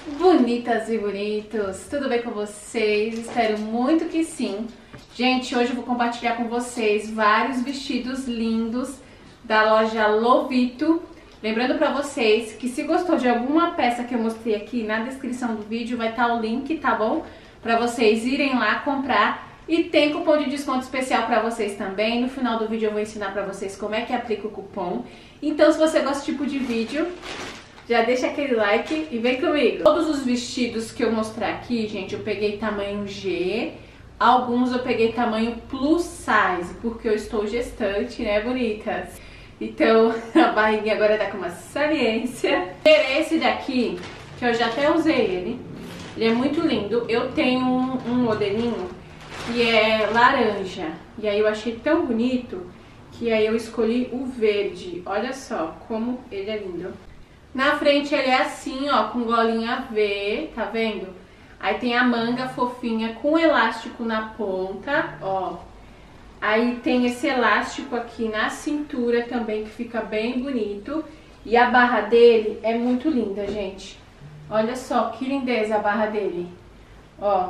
Bonitas e bonitos, tudo bem com vocês? Espero muito que sim. Gente, hoje eu vou compartilhar com vocês vários vestidos lindos da loja Lovito. Lembrando pra vocês que se gostou de alguma peça que eu mostrei aqui, na descrição do vídeo vai estar o link, tá bom? Pra vocês irem lá comprar. E tem cupom de desconto especial pra vocês também. No final do vídeo eu vou ensinar pra vocês como é que aplica o cupom. Então se você gosta desse tipo de vídeo, já deixa aquele like e vem comigo. Todos os vestidos que eu mostrar aqui, gente, eu peguei tamanho G. Alguns eu peguei tamanho plus size, porque eu estou gestante, né, bonitas? Então a barriguinha agora tá com uma saliência. Esse daqui, que eu já até usei ele é muito lindo. Eu tenho um modelinho que é laranja. E aí eu achei tão bonito que aí eu escolhi o verde. Olha só como ele é lindo. Na frente ele é assim, ó, com golinha V, tá vendo? Aí tem a manga fofinha com elástico na ponta, ó. Aí tem esse elástico aqui na cintura também, que fica bem bonito. E a barra dele é muito linda, gente. Olha só que lindeza a barra dele, ó.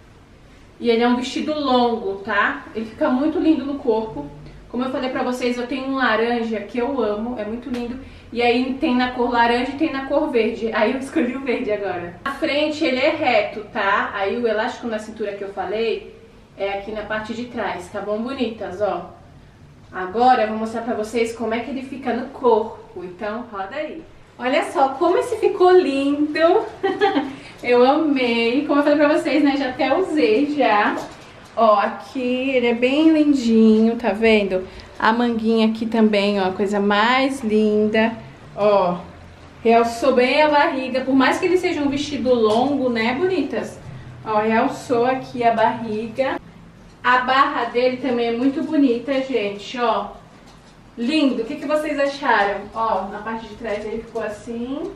E ele é um vestido longo, tá? Ele fica muito lindo no corpo. Como eu falei pra vocês, eu tenho um laranja que eu amo, é muito lindo. E aí tem na cor laranja e tem na cor verde. Aí eu escolhi o verde agora. Na frente ele é reto, tá? Aí o elástico na cintura que eu falei é aqui na parte de trás, tá bom, bonitas? Ó. Agora eu vou mostrar pra vocês como é que ele fica no corpo. Então roda aí. Olha só como esse ficou lindo. Eu amei. Como eu falei pra vocês, né? Já até usei já. Ó, aqui ele é bem lindinho, tá vendo? A manguinha aqui também, ó, coisa mais linda. Ó, realçou bem a barriga, por mais que ele seja um vestido longo, né, bonitas? Ó, realçou aqui a barriga. A barra dele também é muito bonita, gente, ó. Lindo, o que vocês acharam? Ó, na parte de trás ele ficou assim.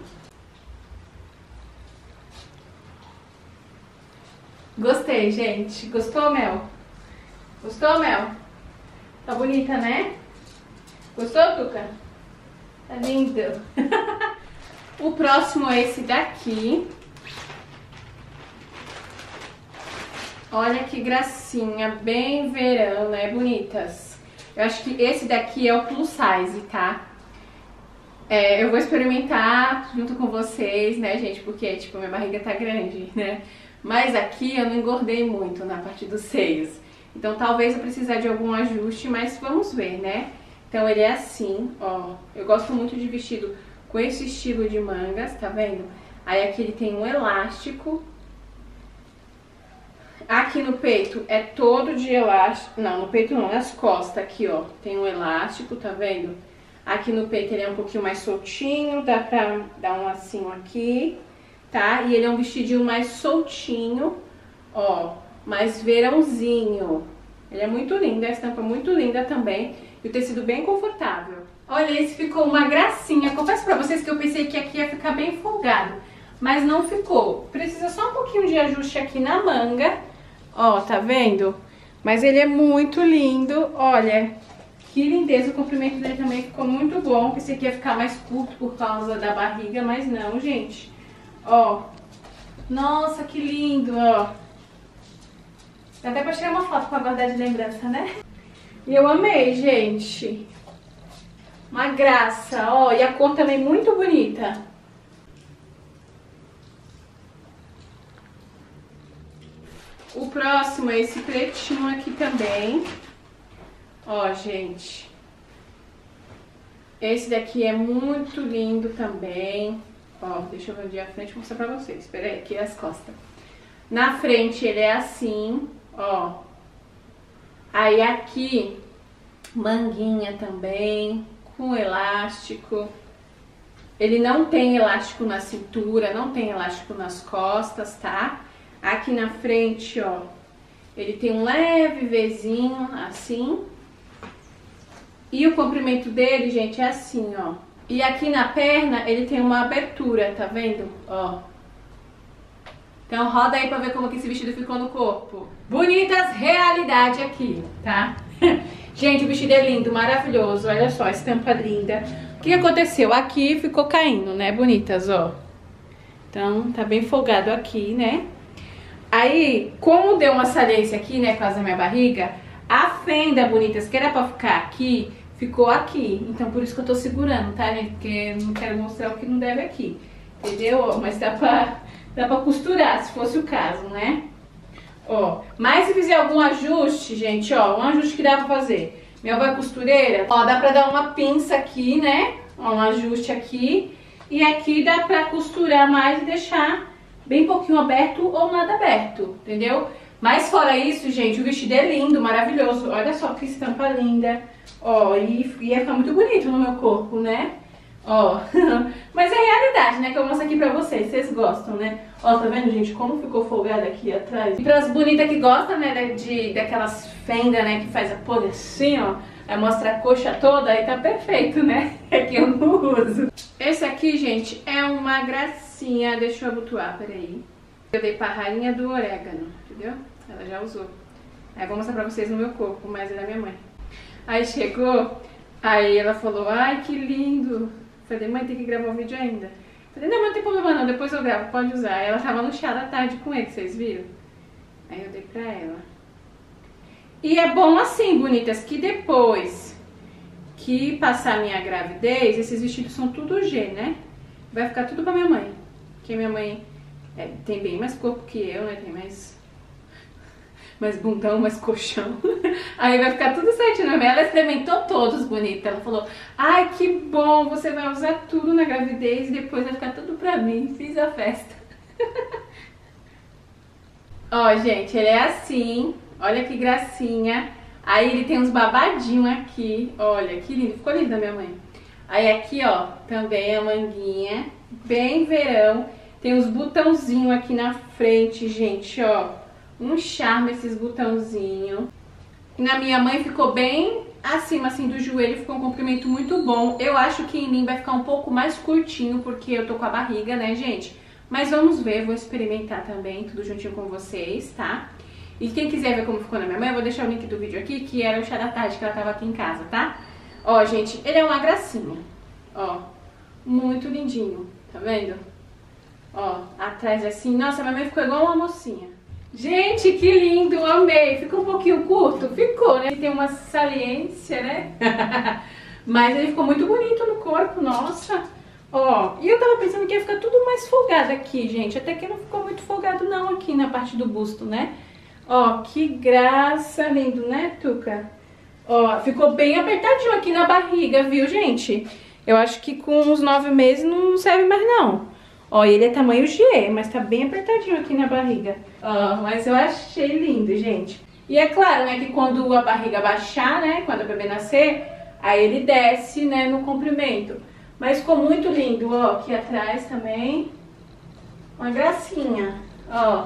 Gostei, gente. Gostou, Mel? Gostou, Mel? Tá bonita, né? Gostou, Tuca? Tá lindo. O próximo é esse daqui. Olha que gracinha, bem verão, né, bonitas? Eu acho que esse daqui é o plus size, tá? Eu vou experimentar junto com vocês, né, gente? Porque, tipo, minha barriga tá grande, né? Mas aqui eu não engordei muito na parte dos seios. Então talvez eu precisar de algum ajuste, mas vamos ver, né? Então ele é assim, ó. Eu gosto muito de vestido com esse estilo de mangas, tá vendo? Aí aqui ele tem um elástico. Aqui no peito é todo de elástico. Não, no peito não, nas costas aqui, ó. Tem um elástico, tá vendo? Aqui no peito ele é um pouquinho mais soltinho, dá pra dar um lacinho aqui. Tá? E ele é um vestidinho mais soltinho, ó, mais verãozinho. Ele é muito lindo, a estampa é muito linda também. E o tecido bem confortável. Olha, esse ficou uma gracinha. Confesso pra vocês que eu pensei que aqui ia ficar bem folgado, mas não ficou. Precisa só um pouquinho de ajuste aqui na manga. Ó, tá vendo? Mas ele é muito lindo, olha. Que lindeza, o comprimento dele também ficou muito bom. Pensei que ia ficar mais curto por causa da barriga, mas não, gente. Ó, nossa, que lindo, ó. Dá até pra tirar uma foto pra guardar de lembrança, né? E eu amei, gente. Uma graça, ó. E a cor também muito bonita. O próximo é esse pretinho aqui também. Ó, gente. Esse daqui é muito lindo também. Ó, deixa eu ver de a frente e mostrar pra vocês. Espera aí, aqui as costas. Na frente ele é assim, ó. Aí aqui, manguinha também, com elástico. Ele não tem elástico na cintura, não tem elástico nas costas, tá? Aqui na frente, ó, ele tem um leve Vzinho, assim. E o comprimento dele, gente, é assim, ó. E aqui na perna ele tem uma abertura, tá vendo? Ó. Então roda aí pra ver como que esse vestido ficou no corpo. Bonitas, realidade aqui, tá? Gente, o vestido é lindo, maravilhoso. Olha só, estampa linda. O que aconteceu? Aqui ficou caindo, né, bonitas, ó. Então, tá bem folgado aqui, né? Aí, como deu uma saliência aqui, né, quase na minha barriga, a fenda, bonitas, que era pra ficar aqui, ficou aqui. Então, por isso que eu tô segurando, tá, gente? Porque eu não quero mostrar o que não deve aqui. Entendeu? Mas dá pra costurar, se fosse o caso, né? Ó, mas se fizer algum ajuste, gente, ó, um ajuste que dá pra fazer. Minha avó é costureira, ó, dá pra dar uma pinça aqui, né? Ó, um ajuste aqui. E aqui dá pra costurar mais e deixar bem pouquinho aberto ou nada aberto, entendeu? Mas fora isso, gente, o vestido é lindo, maravilhoso. Olha só que estampa linda. Ó, e ia ficar muito bonito no meu corpo, né? Ó, mas é a realidade, né, que eu mostro aqui pra vocês, vocês gostam, né? Ó, tá vendo, gente, como ficou folgada aqui atrás? E pras bonitas que gostam, né, daquelas fendas, né, que faz a pose assim, ó, aí mostra a coxa toda, aí tá perfeito, né? Aqui eu não uso. Esse aqui, gente, é uma gracinha, deixa eu abotoar, peraí. Eu dei pra rainha do orégano, entendeu? Ela já usou. Aí eu vou mostrar pra vocês no meu corpo, mas é da minha mãe. Aí chegou, aí ela falou, ai, que lindo. Falei, mãe, tem que gravar o vídeo ainda. Falei, não, mas não tem problema não, depois eu gravo, pode usar. Aí ela tava no chá da tarde com ele, vocês viram? Aí eu dei pra ela. E é bom assim, bonitas, que depois que passar a minha gravidez, esses vestidos são tudo G, né? Vai ficar tudo pra minha mãe. Porque minha mãe tem bem mais corpo que eu, né? Tem mais bundão, mais colchão. Aí vai ficar tudo certinho. Ela experimentou todos, bonita. Ela falou, ai, que bom, você vai usar tudo na gravidez e depois vai ficar tudo pra mim. Fiz a festa. Ó, gente, ele é assim. Olha que gracinha. Aí ele tem uns babadinhos aqui. Olha, que lindo. Ficou lindo da minha mãe. Aí aqui, ó, também a manguinha. Bem verão. Tem uns botãozinhos aqui na frente, gente, ó. Um charme esses botãozinhos. Na minha mãe ficou bem acima, assim, do joelho. Ficou um comprimento muito bom. Eu acho que em mim vai ficar um pouco mais curtinho, porque eu tô com a barriga, né, gente? Mas vamos ver, vou experimentar também, tudo juntinho com vocês, tá? E quem quiser ver como ficou na minha mãe, eu vou deixar o link do vídeo aqui, que era o chá da tarde, que ela tava aqui em casa, tá? Ó, gente, ele é uma gracinha. Ó, muito lindinho, tá vendo? Ó, atrás assim, nossa, minha mãe ficou igual uma mocinha. Gente, que lindo, amei. Ficou um pouquinho curto? Ficou, né? Tem uma saliência, né? Mas ele ficou muito bonito no corpo, nossa. Ó, e eu tava pensando que ia ficar tudo mais folgado aqui, gente. Até que não ficou muito folgado não aqui na parte do busto, né? Ó, que graça, lindo, né, Tuca? Ó, ficou bem apertadinho aqui na barriga, viu, gente? Eu acho que com uns 9 meses não serve mais não. Ó, ele é tamanho G, mas tá bem apertadinho aqui na barriga. Ó, mas eu achei lindo, gente. E é claro, né, que quando a barriga baixar, né, quando o bebê nascer, aí ele desce, né, no comprimento. Mas ficou muito lindo, ó, aqui atrás também. Uma gracinha, ó.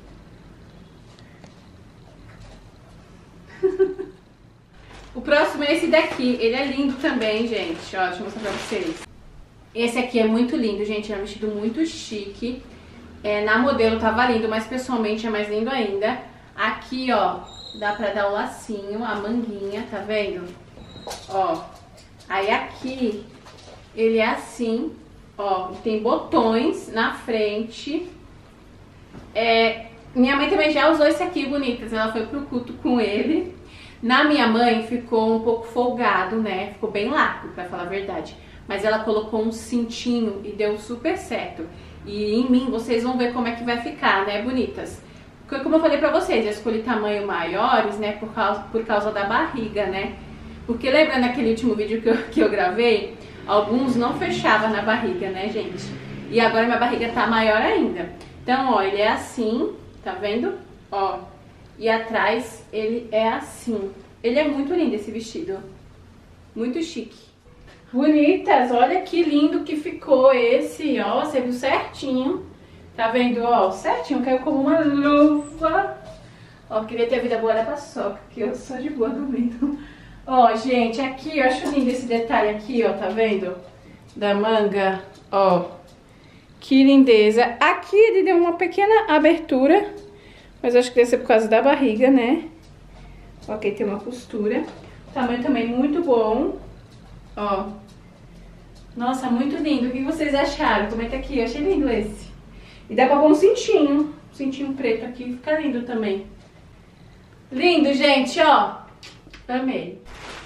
O próximo é esse daqui. Ele é lindo também, gente. Ó, deixa eu mostrar pra vocês. Esse aqui é muito lindo, gente. É um vestido muito chique. Na modelo tava lindo, mas pessoalmente é mais lindo ainda. Aqui, ó, dá pra dar o lacinho, a manguinha, tá vendo? Ó. Aí aqui, ele é assim, ó. Tem botões na frente. Minha mãe também já usou esse aqui, bonitas. Ela foi pro culto com ele. Na minha mãe ficou um pouco folgado, né? Ficou bem largo, pra falar a verdade. Mas ela colocou um cintinho e deu super certo. E em mim, vocês vão ver como é que vai ficar, né, bonitas? Porque, como eu falei pra vocês, eu escolhi tamanho maiores, né, por causa da barriga, né? Porque lembra naquele último vídeo que eu gravei? Alguns não fechavam na barriga, né, gente? E agora minha barriga tá maior ainda. Então, ó, ele é assim, tá vendo? Ó, e atrás ele é assim. Ele é muito lindo esse vestido. Muito chique. Bonitas, olha que lindo que ficou esse, ó, você viu certinho. Tá vendo, ó, certinho, caiu como uma luva. Ó, queria ter a vida boa da paçoca, que eu sou de boa dormindo. Ó, gente, aqui, eu acho lindo esse detalhe aqui, ó, tá vendo? Da manga, ó. Que lindeza. Aqui ele deu uma pequena abertura, mas acho que deve ser por causa da barriga, né? Ok, tem uma costura. Tamanho também muito bom. Ó. Nossa, muito lindo. O que vocês acharam? Comenta aqui. Eu achei lindo esse. E dá pra pôr um cintinho preto aqui, fica lindo também. Lindo, gente, ó. Amei.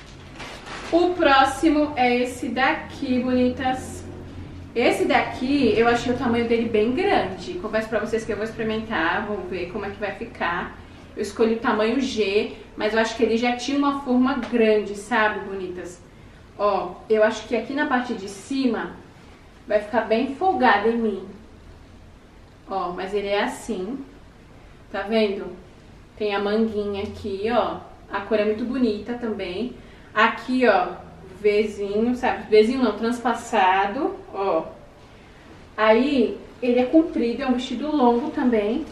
O próximo é esse daqui, bonitas. Esse daqui, eu achei o tamanho dele bem grande. Confesso pra vocês que eu vou experimentar, vamos ver como é que vai ficar. Eu escolhi o tamanho G, mas eu acho que ele já tinha uma forma grande, sabe, bonitas? Ó, eu acho que aqui na parte de cima vai ficar bem folgado em mim. Ó, mas ele é assim, tá vendo? Tem a manguinha aqui, ó. A cor é muito bonita também. Aqui, ó, Vzinho, sabe? Vzinho não, transpassado, ó. Aí, ele é comprido, é um vestido longo também.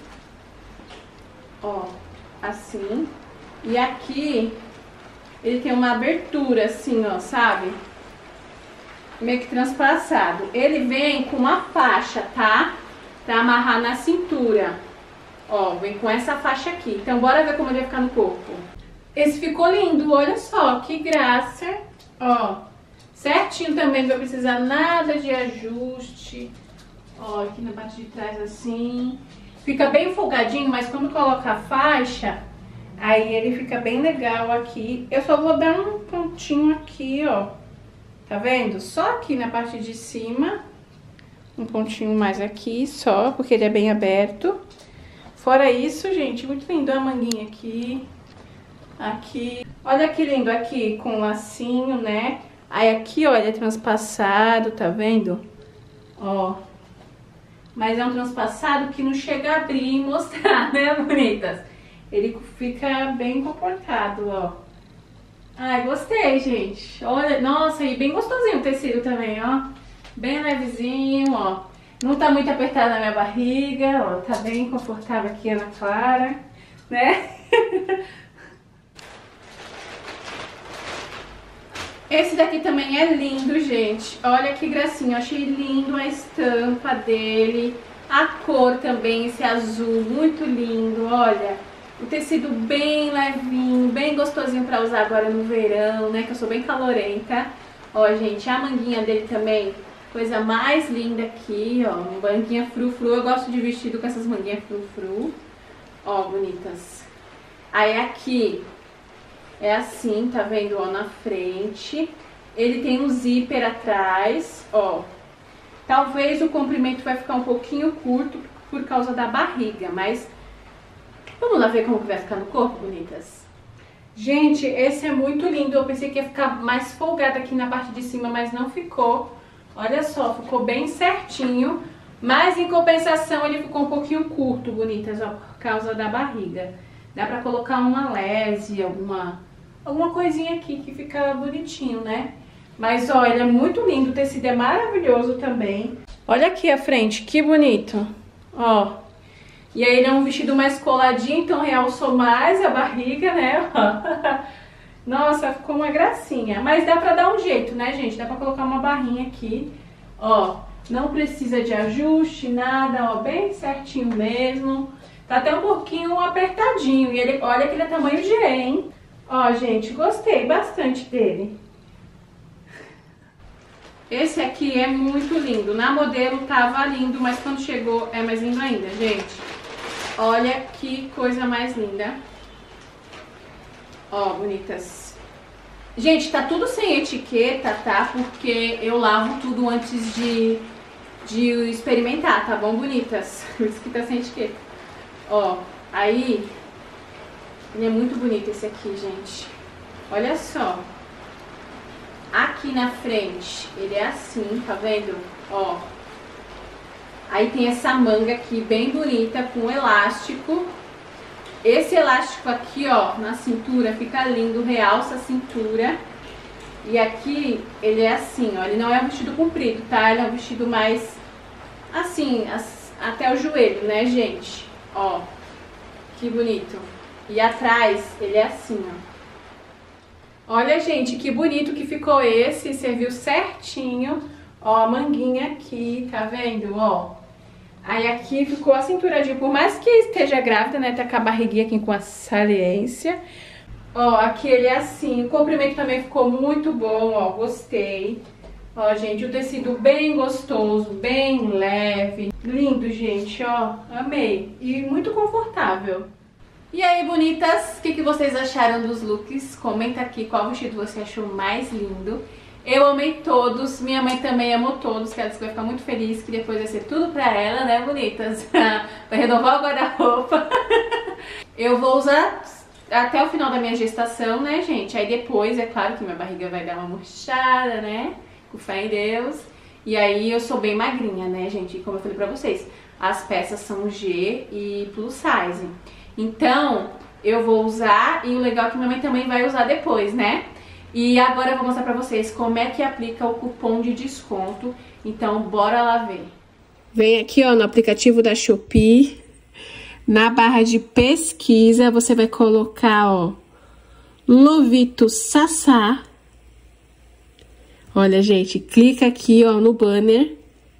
Ó, assim. E aqui, ele tem uma abertura, assim, ó, sabe? Meio que transpassado. Ele vem com uma faixa, tá? Pra amarrar na cintura. Ó, vem com essa faixa aqui. Então, bora ver como ele vai ficar no corpo. Esse ficou lindo, olha só, que graça. Ó, certinho também, não vai precisar nada de ajuste. Ó, aqui na parte de trás assim. Fica bem folgadinho, mas quando coloca a faixa, aí ele fica bem legal aqui. Eu só vou dar um pontinho aqui, ó. Tá vendo? Só aqui na parte de cima. Um pontinho mais aqui só, porque ele é bem aberto. Fora isso, gente, muito lindo a manguinha aqui. Aqui. Olha que lindo aqui, com lacinho, né? Aí aqui, ó, ele é transpassado, tá vendo? Ó. Mas é um transpassado que não chega a abrir e mostrar, né, bonitas? Ele fica bem comportado, ó. Ai, gostei, gente. Olha, nossa, e bem gostosinho o tecido também, ó. Bem levezinho, ó. Não tá muito apertado na minha barriga, ó. Tá bem confortável aqui, Ana Clara, né? Esse daqui também é lindo, gente. Olha que gracinha. Eu achei lindo a estampa dele. A cor também, esse azul, muito lindo, olha. O tecido bem levinho, bem gostosinho pra usar agora no verão, né? Que eu sou bem calorenta. Ó, gente, a manguinha dele também, coisa mais linda aqui, ó. Manguinha frufru. Eu gosto de vestido com essas manguinhas frufru. Ó, bonitas. Aí aqui é assim, tá vendo, ó, na frente. Ele tem um zíper atrás, ó. Talvez o comprimento vai ficar um pouquinho curto por causa da barriga, mas vamos lá ver como vai ficar no corpo, bonitas. Gente, esse é muito lindo. Eu pensei que ia ficar mais folgado aqui na parte de cima, mas não ficou. Olha só, ficou bem certinho. Mas em compensação ele ficou um pouquinho curto, bonitas, ó, por causa da barriga. Dá pra colocar uma lese, alguma coisinha aqui que fica bonitinho, né? Mas, ó, ele é muito lindo, o tecido é maravilhoso também. Olha aqui a frente, que bonito, ó. E aí ele é um vestido mais coladinho, então realçou mais a barriga, né? Nossa, ficou uma gracinha. Mas dá pra dar um jeito, né, gente? Dá pra colocar uma barrinha aqui, ó. Não precisa de ajuste, nada, ó, bem certinho mesmo. Tá até um pouquinho apertadinho. E ele, olha que ele é tamanho G, hein? Ó, gente, gostei bastante dele. Esse aqui é muito lindo. Na modelo tava lindo, mas quando chegou é mais lindo ainda, gente. Olha que coisa mais linda. Ó, bonitas. Gente, tá tudo sem etiqueta, tá? Porque eu lavo tudo antes de experimentar, tá bom, bonitas? Por isso que tá sem etiqueta. Ó, aí... Ele é muito bonito esse aqui, gente. Olha só. Aqui na frente, ele é assim, tá vendo? Ó. Aí tem essa manga aqui, bem bonita, com elástico. Esse elástico aqui, ó, na cintura, fica lindo, realça a cintura. E aqui, ele é assim, ó. Ele não é um vestido comprido, tá? Ele é um vestido mais, assim, até o joelho, né, gente? Ó. Que bonito. E atrás, ele é assim, ó. Olha, gente, que bonito que ficou esse, serviu certinho. Ó, a manguinha aqui, tá vendo, ó? Aí aqui ficou a cinturadinha, por mais que esteja grávida, né, tá com a barriguinha aqui com a saliência. Ó, aqui ele é assim, o comprimento também ficou muito bom, ó, gostei. Ó, gente, o tecido bem gostoso, bem leve. Lindo, gente, ó. Amei. E muito confortável. E aí, bonitas, o que vocês acharam dos looks? Comenta aqui qual vestido você achou mais lindo. Eu amei todos, minha mãe também amou todos, que ela disse que vai ficar muito feliz, que depois vai ser tudo pra ela, né, bonitas? Vai renovar o guarda-roupa. Eu vou usar até o final da minha gestação, né, gente? Aí depois, é claro que minha barriga vai dar uma murchada, né? Com fé em Deus. E aí eu sou bem magrinha, né, gente? E como eu falei pra vocês, as peças são G e plus size. Então, eu vou usar, e o legal é que minha mãe também vai usar depois, né? E agora eu vou mostrar pra vocês como é que aplica o cupom de desconto. Então, bora lá ver. Vem aqui, ó, no aplicativo da Shopee. Na barra de pesquisa, você vai colocar, ó, Lovito Sassá. Olha, gente, clica aqui, ó, no banner.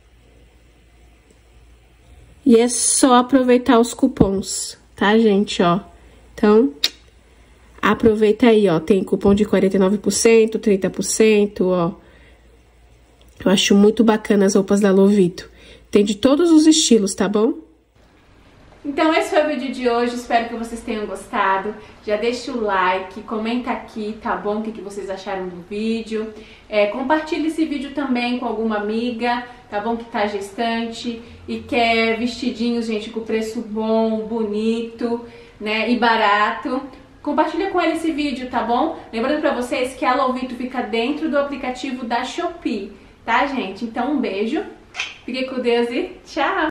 E é só aproveitar os cupons, tá, gente, ó. Então, aproveita aí, ó. Tem cupom de 49%, 30%, ó. Eu acho muito bacana as roupas da Lovito. Tem de todos os estilos, tá bom? Então esse foi o vídeo de hoje, espero que vocês tenham gostado. Já deixa o like, comenta aqui, tá bom? O que vocês acharam do vídeo. Compartilhe esse vídeo também com alguma amiga, tá bom? Que tá gestante e quer vestidinhos, gente, com preço bom, bonito, né? E barato. Compartilha com ele esse vídeo, tá bom? Lembrando pra vocês que a Lovito fica dentro do aplicativo da Shopee, tá, gente? Então um beijo, fique com Deus e tchau!